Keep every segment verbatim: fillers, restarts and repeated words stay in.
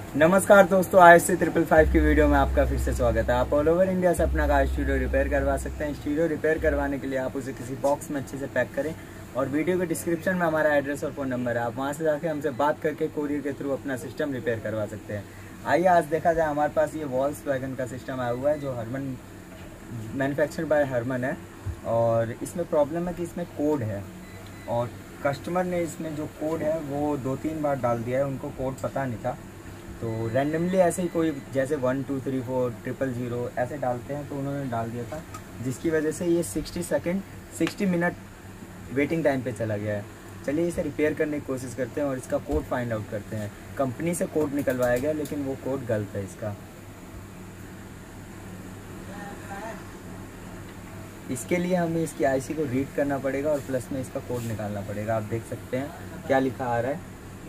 नमस्कार दोस्तों, I C triple five की वीडियो में आपका फिर से स्वागत है। आप ऑल ओवर इंडिया से अपना कार स्टूडियो रिपेयर करवा सकते हैं। स्टूडियो रिपेयर करवाने के लिए आप उसे किसी बॉक्स में अच्छे से पैक करें और वीडियो के डिस्क्रिप्शन में हमारा एड्रेस और फ़ोन नंबर है। आप वहां से जाके हमसे बात करके कोरियर के थ्रू अपना सिस्टम रिपेयर करवा सकते हैं। आइए आज देखा जाए, हमारे पास ये वॉल्क्सवैगन का सिस्टम आया हुआ है जो हरमन मैन्युफैक्चर बाय हरमन है। और इसमें प्रॉब्लम है कि इसमें कोड है और कस्टमर ने इसमें जो कोड है वो दो तीन बार डाल दिया है, उनको कोड पता नहीं था। तो रैंडमली ऐसे ही कोई जैसे one two three four triple zero ऐसे डालते हैं, तो उन्होंने डाल दिया था, जिसकी वजह से ये sixty second sixty minute waiting time पे चला गया है। चलिए इसे रिपेयर करने की कोशिश करते हैं और इसका कोड फाइंड आउट करते हैं। कंपनी से कोड निकलवाया गया लेकिन वो कोड गलत है इसका। इसके लिए हमें इसकी आईसी को रीड करना पड़ेगा और प्लस में इसका कोड निकालना पड़ेगा। आप देख सकते हैं क्या लिखा आ रहा है,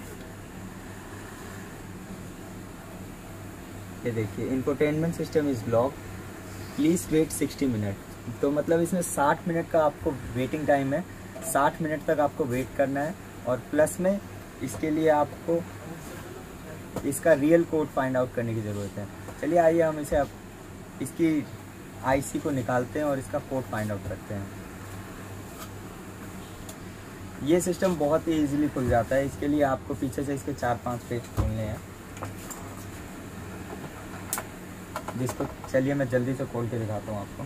ये देखिए, infotainment system is block, please wait sixty minute. तो मतलब इसमें साठ मिनट का आपको वेटिंग टाइम है, साठ मिनट तक आपको वेट करना है। और प्लस में इसके लिए आपको इसका रियल कोड फाइंड आउट करने की ज़रूरत है। चलिए आइए हम इसे अब इसकी आईसी को निकालते हैं और इसका कोड फाइंड आउट करते हैं। ये सिस्टम बहुत ही इजीली खुल जाता है। इसके लिए आपको पीछे से इसके चार पांच पेज खोलने हैं, जिसको चलिए मैं जल्दी से खोल के दिखाता हूँ आपको।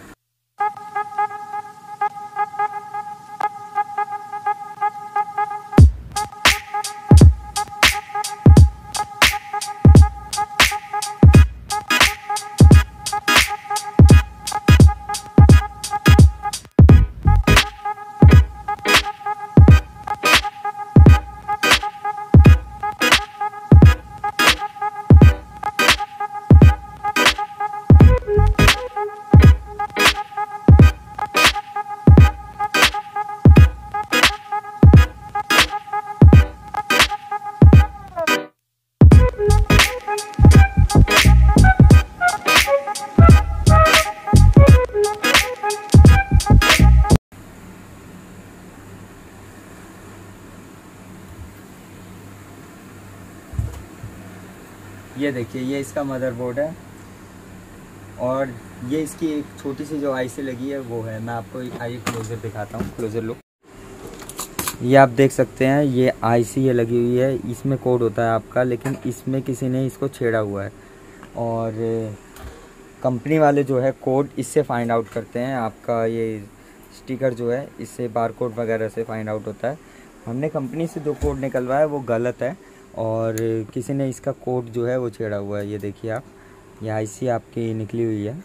ये देखिए, ये इसका मदरबोर्ड है और ये इसकी एक छोटी सी जो आईसी लगी है वो है। मैं आपको आइए क्लोजर दिखाता हूँ, क्लोजर लुक। ये आप देख सकते हैं, ये आईसी ये लगी हुई है, इसमें कोड होता है आपका, लेकिन इसमें किसी ने इसको छेड़ा हुआ है। और कंपनी वाले जो है कोड इससे फाइंड आउट करते हैं। आपका ये स्टिकर जो है इससे बारकोड वगैरह से फाइंड आउट होता है। हमने कंपनी से जो कोड निकलवाया वो गलत है और किसी ने इसका कोड जो है वो छेड़ा हुआ है। ये देखिए आप, ये आईसी आपकी निकली हुई है।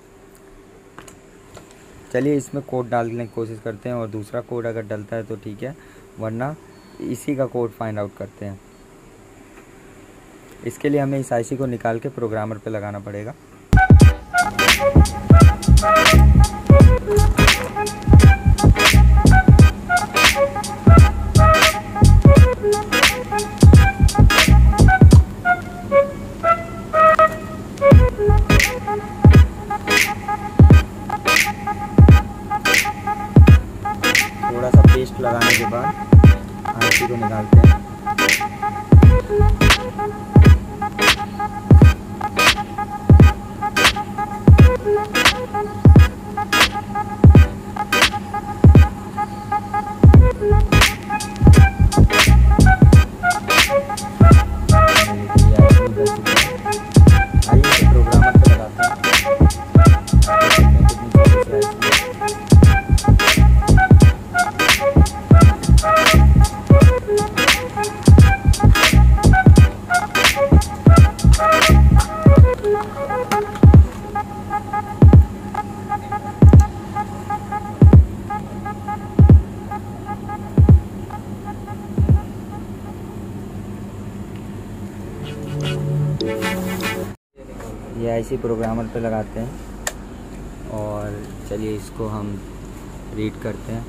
चलिए इसमें कोड डालने की कोशिश करते हैं और दूसरा कोड अगर डलता है तो ठीक है, वरना इसी का कोड फाइंड आउट करते हैं। इसके लिए हमें इस आईसी को निकाल के प्रोग्रामर पे लगाना पड़ेगा। थोड़ा सा पेस्ट लगाने के बाद आईसी को निकालते हैं। ये आईसी प्रोग्रामर पे लगाते हैं और चलिए इसको हम रीड करते हैं।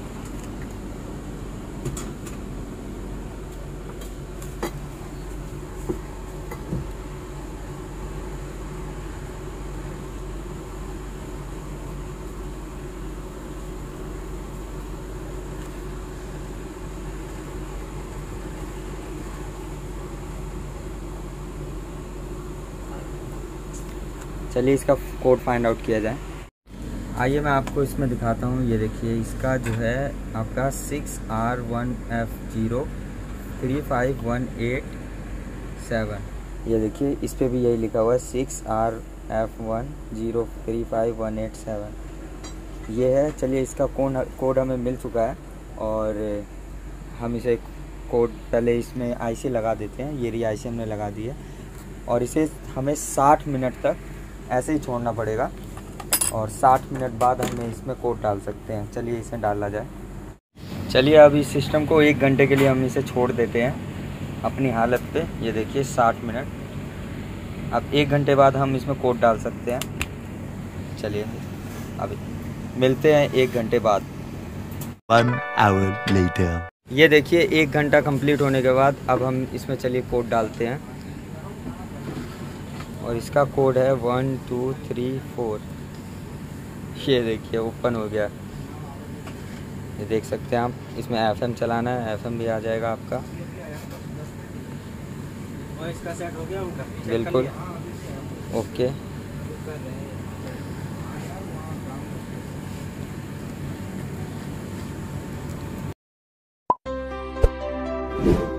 चलिए इसका कोड फाइंड आउट किया जाए। आइए मैं आपको इसमें दिखाता हूँ। ये देखिए इसका जो है आपका six R one F zero three five one eight seven, ये देखिए इस पर भी यही लिखा हुआ है six R F one zero three five one eight seven, ये है। चलिए इसका कोड कोड हमें मिल चुका है और हम इसे कोड पहले इसमें आईसी लगा देते हैं। ये रही आईसी हमने लगा दी है और इसे हमें साठ मिनट तक ऐसे ही छोड़ना पड़ेगा और साठ मिनट बाद हमें इसमें कोड डाल सकते हैं। चलिए इसे डाला जाए। चलिए अब इस सिस्टम को एक घंटे के लिए हम इसे छोड़ देते हैं अपनी हालत पे। ये देखिए साठ मिनट। अब एक घंटे बाद हम इसमें कोड डाल सकते हैं। चलिए अब मिलते हैं एक घंटे बाद। One hour later. ये देखिए एक घंटा कंप्लीट होने के बाद अब हम इसमें चलिए कोड डालते हैं और इसका कोड है वन टू थ्री फोर। ये देखिए ओपन हो गया। ये देख सकते हैं आप, इसमें एफएम चलाना है, एफएम भी आ जाएगा आपका। इसका सेट हो गया होगा? बिल्कुल ओके।